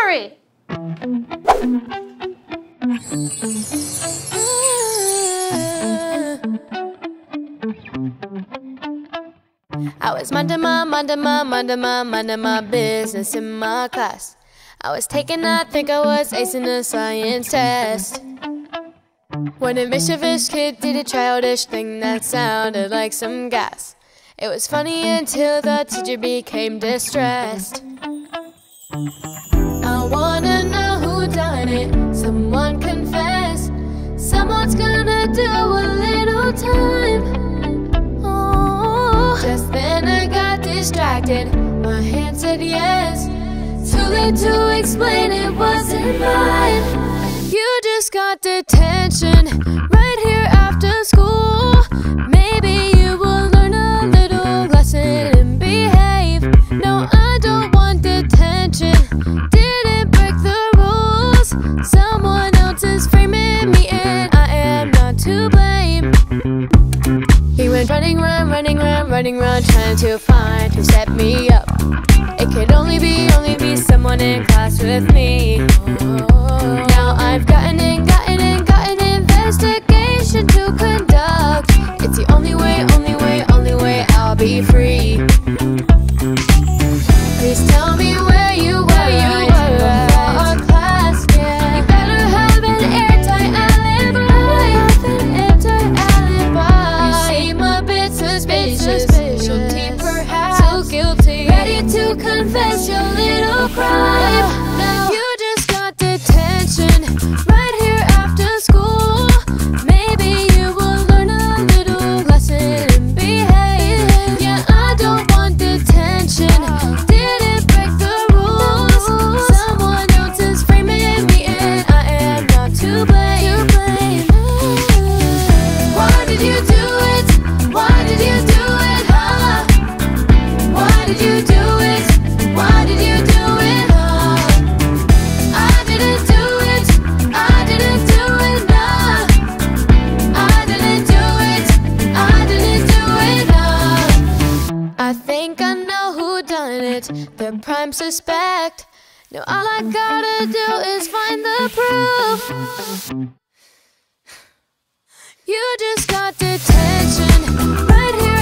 story. I was minding my business in my class. I was taking, I think I was acing a science test, when a mischievous kid did a childish thing that sounded like some gas. It was funny until the teacher became distressed. I wanna know who done it. Someone confess. Someone's gonna do a little time. Oh, just then I got distracted. My hand said yes. Too late to explain, it wasn't mine. You just got detention right here after school. Maybe you will learn a little lesson and behave. No, I don't want detention. Didn't break the rules. Someone else is framing me and I am not to blame. He went running around trying to find who set me up. It could only be someone in class with me. Now I've gotten an investigation to conduct. It's the only way I'll be free. Please tell me where you were before class. You better have an airtight alibi. You seem a bit suspicious, guilty perhaps, so guilty, ready to confess your little crime. Now you just got detention right here after school. Maybe you will learn a little lesson and behave. Yeah, I don't want detention. Didn't break the rules. Someone else is framing me and I am not to blame. Why did you do it? Why did you do it, huh? Why did you do it? Why did you do it, huh? I didn't do it. I didn't do it, nah. I didn't do it. I didn't do it, nah. I think I know who done it, the prime suspect. Now all I gotta do is find the proof. You just got detention right here